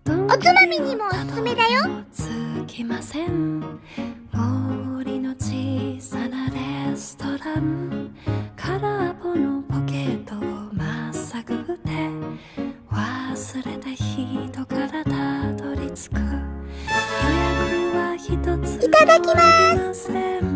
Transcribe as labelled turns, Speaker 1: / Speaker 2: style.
Speaker 1: おつまみにもおすすめだよ。
Speaker 2: 森の小さなレストラン、空っぽのポケットをまっさぐって忘れた人からたどり着く。予約は一つ
Speaker 1: いただきます。